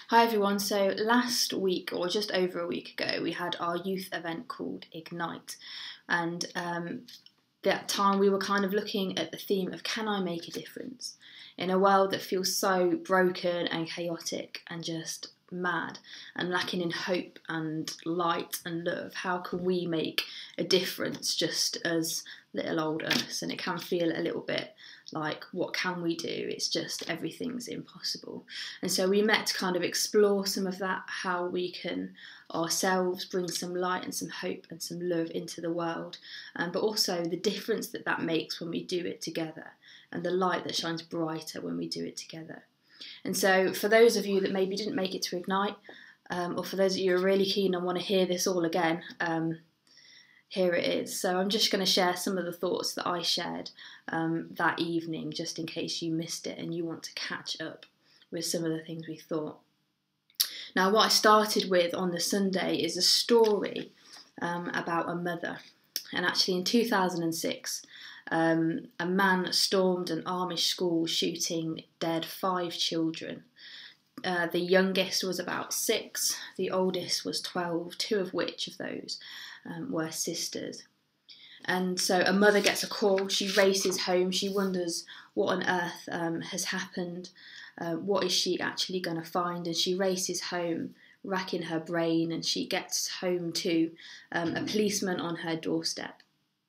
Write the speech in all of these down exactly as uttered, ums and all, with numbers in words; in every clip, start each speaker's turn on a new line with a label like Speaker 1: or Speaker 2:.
Speaker 1: Hi everyone, so last week or just over a week ago we had our youth event called Ignite, and um, that time we were kind of looking at the theme of can I make a difference in a world that feels so broken and chaotic and just mad and lacking in hope and light and love. How can we make a difference just as little old us? And it can feel a little bit like, what can we do? It's just everything's impossible. And so we met to kind of explore some of that, how we can ourselves bring some light and some hope and some love into the world, um, but also the difference that that makes when we do it together, and the light that shines brighter when we do it together. And so for those of you that maybe didn't make it to Ignite, um, or for those of you who are really keen and want to hear this all again, um, here it is. So I'm just going to share some of the thoughts that I shared um, that evening, just in case you missed it and you want to catch up with some of the things we thought. Now, what I started with on the Sunday is a story um, about a mother. And actually in two thousand six, um, a man stormed an Amish school, shooting dead five children. Uh, the youngest was about six, the oldest was twelve, two of which of those um, were sisters. And so a mother gets a call, she races home, she wonders what on earth um, has happened, uh, what is she actually going to find, and she races home, racking her brain, and she gets home to um, a policeman on her doorstep.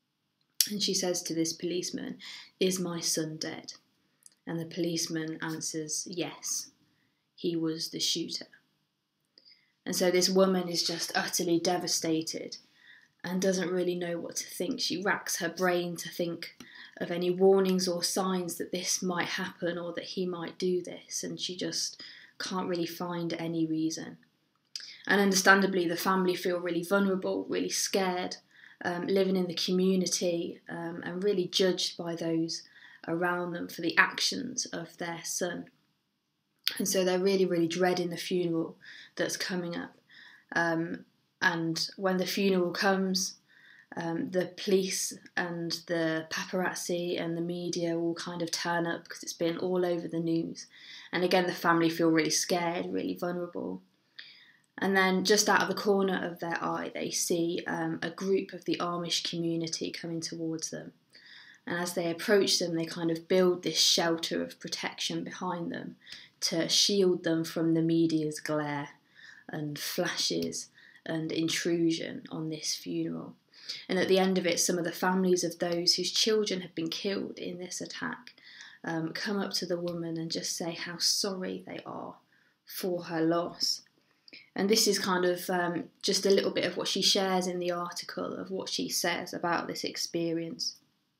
Speaker 1: And she says to this policeman, "Is my son dead?" And the policeman answers, "Yes, he was the shooter." And so this woman is just utterly devastated and doesn't really know what to think. She racks her brain to think of any warnings or signs that this might happen or that he might do this, and she just can't really find any reason. And understandably, the family feel really vulnerable, really scared, um, living in the community um, and really judged by those around them for the actions of their son. And so they're really, really dreading the funeral that's coming up. Um, and when the funeral comes, um, the police and the paparazzi and the media all kind of turn up because it's been all over the news. And again, the family feel really scared, really vulnerable. And then just out of the corner of their eye, they see um, a group of the Amish community coming towards them. And as they approach them, they kind of build this shelter of protection behind them to shield them from the media's glare and flashes and intrusion on this funeral. And at the end of it, some of the families of those whose children have been killed in this attack um, come up to the woman and just say how sorry they are for her loss. And this is kind of um, just a little bit of what she shares in the article, of what she says about this experience.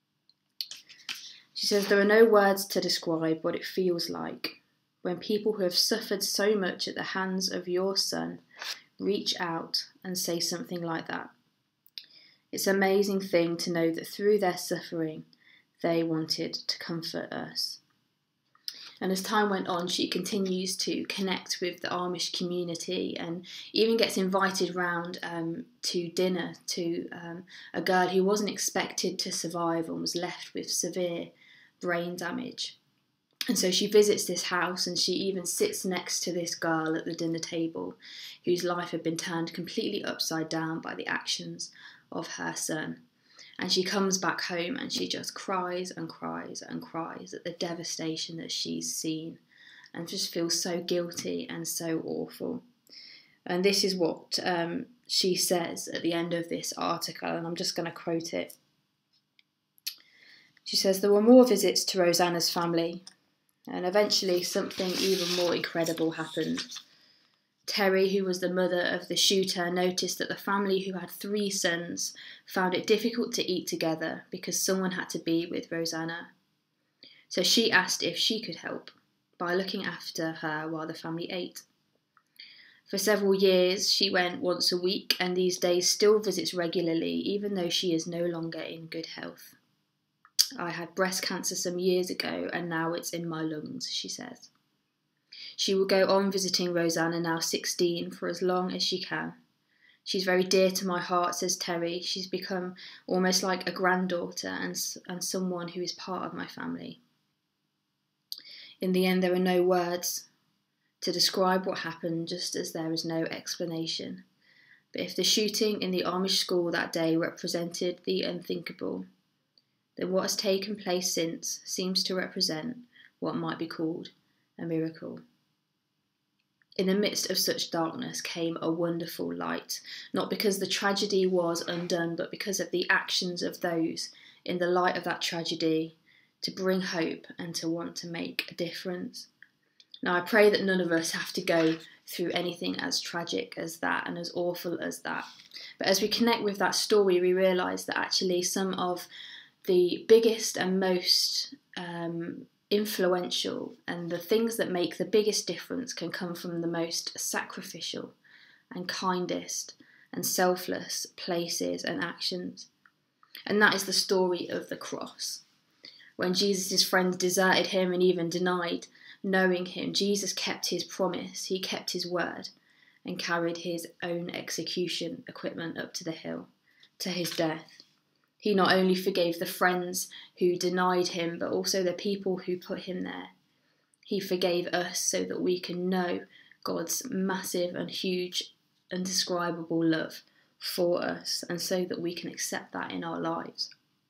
Speaker 1: She says, "There are no words to describe what it feels like when people who have suffered so much at the hands of your son reach out and say something like that. It's an amazing thing to know that through their suffering, they wanted to comfort us." And as time went on, she continues to connect with the Amish community and even gets invited round um, to dinner to um, a girl who wasn't expected to survive and was left with severe brain damage. And so she visits this house, and she even sits next to this girl at the dinner table whose life had been turned completely upside down by the actions of her son. And she comes back home and she just cries and cries and cries at the devastation that she's seen, and just feels so guilty and so awful. And this is what um, she says at the end of this article, and I'm just going to quote it. She says, "There were more visits to Rosanna's family, and eventually something even more incredible happened. Terry, who was the mother of the shooter, noticed that the family, who had three sons, found it difficult to eat together because someone had to be with Rosanna. So she asked if she could help by looking after her while the family ate. For several years, she went once a week, and these days still visits regularly, even though she is no longer in good health. I had breast cancer some years ago, and now it's in my lungs," she says. She will go on visiting Rosanna, now sixteen, for as long as she can. "She's very dear to my heart," says Terry. "She's become almost like a granddaughter and, and someone who is part of my family." In the end, there are no words to describe what happened just as there is no explanation. But if the shooting in the Amish school that day represented the unthinkable, then what has taken place since seems to represent what might be called a miracle. In the midst of such darkness came a wonderful light, not because the tragedy was undone, but because of the actions of those in the light of that tragedy to bring hope and to want to make a difference. Now, I pray that none of us have to go through anything as tragic as that and as awful as that. But as we connect with that story, we realise that actually some of the biggest and most um, influential and the things that make the biggest difference can come from the most sacrificial and kindest and selfless places and actions. And that is the story of the cross. When Jesus' friends deserted him and even denied knowing him, Jesus kept his promise, he kept his word, and carried his own execution equipment up to the hill, to his death. He not only forgave the friends who denied him, but also the people who put him there. He forgave us so that we can know God's massive and huge, indescribable love for us, and so that we can accept that in our lives.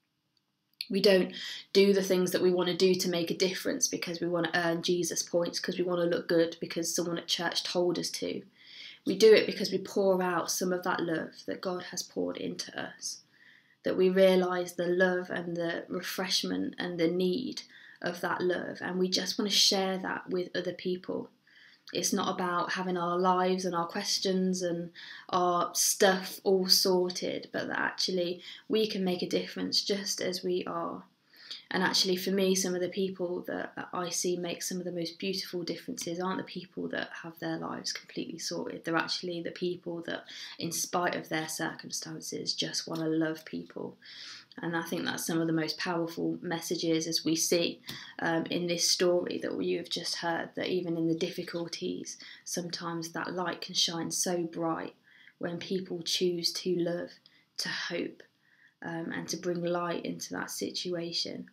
Speaker 1: We don't do the things that we want to do to make a difference because we want to earn Jesus points, because we want to look good, because someone at church told us to. We do it because we pour out some of that love that God has poured into us, that we realise the love and the refreshment and the need of that love, and we just want to share that with other people. It's not about having our lives and our questions and our stuff all sorted, but that actually we can make a difference just as we are. And actually for me, some of the people that I see make some of the most beautiful differences aren't the people that have their lives completely sorted. They're actually the people that, in spite of their circumstances, just want to love people. And I think that's some of the most powerful messages as we see um, in this story that you have just heard, that even in the difficulties, sometimes that light can shine so bright when people choose to love, to hope, um, and to bring light into that situation.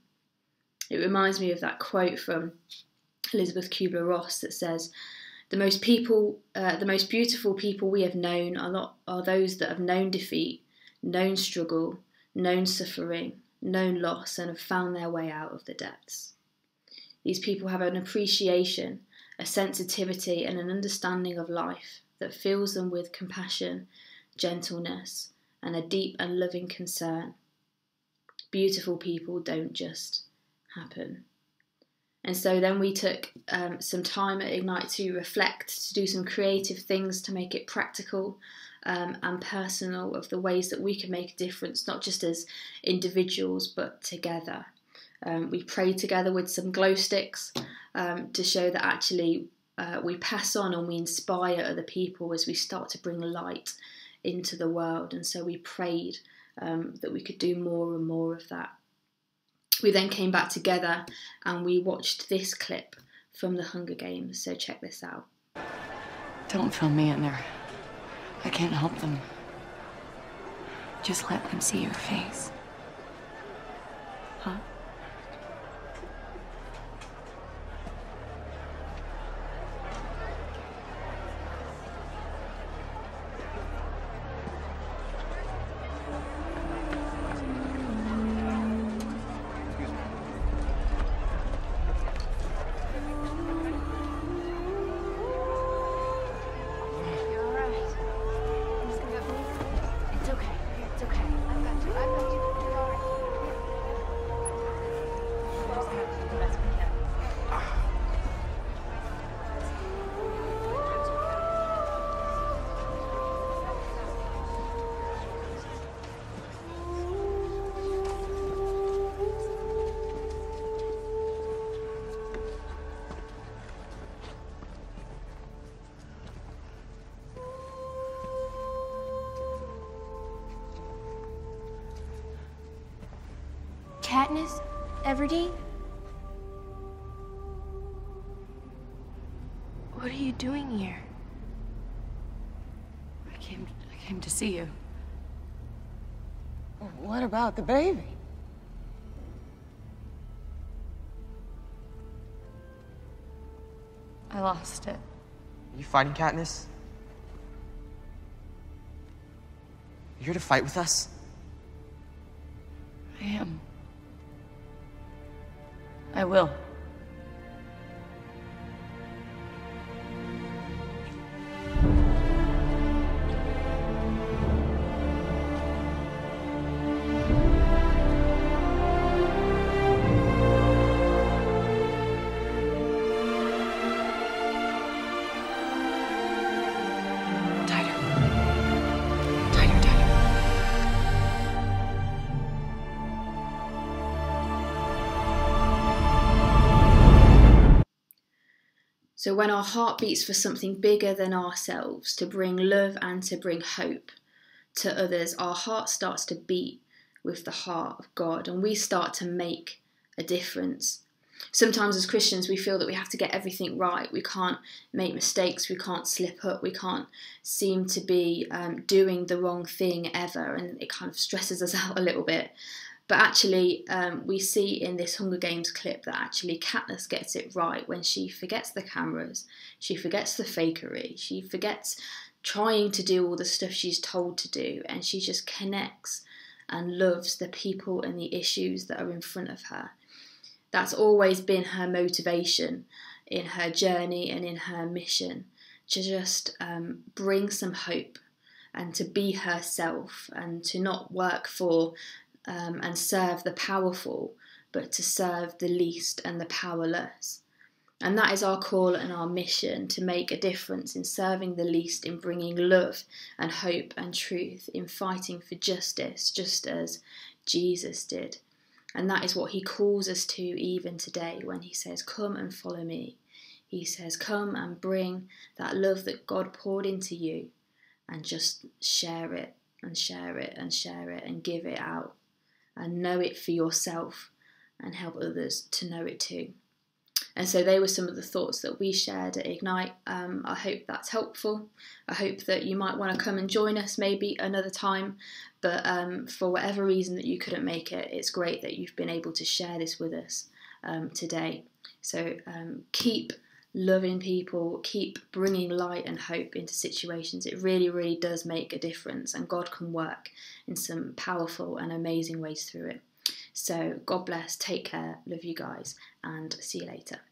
Speaker 1: It reminds me of that quote from Elizabeth Kubler-Ross that says, the most people, uh, the most beautiful people we have known are, not, are those that have known defeat, known struggle, known suffering, known loss, and have found their way out of the depths. These people have an appreciation, a sensitivity, and an understanding of life that fills them with compassion, gentleness, and a deep and loving concern. Beautiful people don't just happen. And so then we took um, some time at Ignite to reflect, to do some creative things to make it practical um, and personal of the ways that we can make a difference, not just as individuals, but together. Um, we prayed together with some glow sticks um, to show that actually uh, we pass on and we inspire other people as we start to bring light into the world. And so we prayed um, that we could do more and more of that. We then came back together and we watched this clip from the Hunger Games, so check this out.
Speaker 2: Don't film me in there. I can't help them. Just let them see your face. Huh?
Speaker 3: Katniss Everdeen? What are you doing here?
Speaker 2: I came, I came to see you. What about the baby? I lost it.
Speaker 4: Are you fighting, Katniss? You here to fight with us?
Speaker 2: I am. I will. Tighter. Tighter, tighter.
Speaker 1: So when our heart beats for something bigger than ourselves, to bring love and to bring hope to others, our heart starts to beat with the heart of God, and we start to make a difference. Sometimes as Christians we feel that we have to get everything right. We can't make mistakes, we can't slip up, we can't seem to be um, doing the wrong thing ever, and it kind of stresses us out a little bit. But actually, um, we see in this Hunger Games clip that actually Katniss gets it right when she forgets the cameras, she forgets the fakery, she forgets trying to do all the stuff she's told to do, and she just connects and loves the people and the issues that are in front of her. That's always been her motivation in her journey and in her mission, to just um, bring some hope and to be herself and to not work for Um, and serve the powerful, but to serve the least and the powerless. And that is our call and our mission, to make a difference in serving the least, in bringing love and hope and truth, in fighting for justice, just as Jesus did. And that is what he calls us to even today when he says, come and follow me. He says, come and bring that love that God poured into you and just share it and share it and share it and give it out. And know it for yourself and help others to know it too. And so they were some of the thoughts that we shared at Ignite. Um, I hope that's helpful. I hope that you might want to come and join us maybe another time. But um, for whatever reason that you couldn't make it, it's great that you've been able to share this with us um, today. So um, keep loving people, keep bringing light and hope into situations. It really, really does make a difference, and God can work in some powerful and amazing ways through it. So God bless, take care, love you guys, and see you later.